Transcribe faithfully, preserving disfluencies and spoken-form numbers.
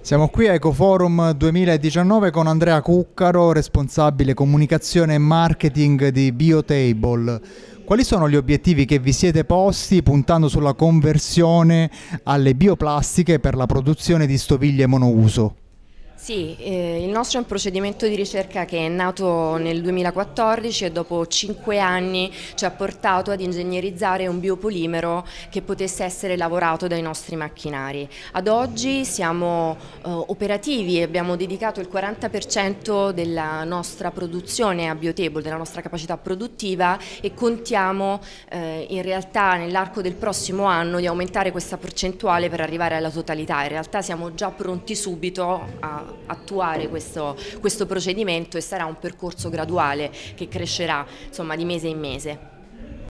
Siamo qui a Ecoforum duemiladiciannove con Andrea Cuccaro, responsabile comunicazione e marketing di Biotable. Quali sono gli obiettivi che vi siete posti puntando sulla conversione alle bioplastiche per la produzione di stoviglie monouso? Sì, eh, il nostro è un procedimento di ricerca che è nato nel duemilaquattordici e dopo cinque anni ci ha portato ad ingegnerizzare un biopolimero che potesse essere lavorato dai nostri macchinari. Ad oggi siamo eh, operativi e abbiamo dedicato il quaranta per cento della nostra produzione a Biotable, della nostra capacità produttiva, e contiamo eh, in realtà nell'arco del prossimo anno di aumentare questa percentuale per arrivare alla totalità. In realtà siamo già pronti subito a attuare questo, questo procedimento e sarà un percorso graduale che crescerà, insomma, di mese in mese.